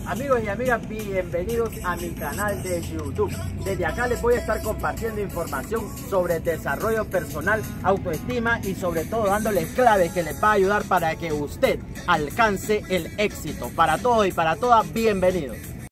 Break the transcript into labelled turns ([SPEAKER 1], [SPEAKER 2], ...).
[SPEAKER 1] Amigos y amigas, bienvenidos a mi canal de YouTube. Desde acá les voy a estar compartiendo información sobre desarrollo personal, autoestima y sobre todo dándoles claves que les va a ayudar para que usted alcance el éxito. Para todos y para todas, bienvenidos.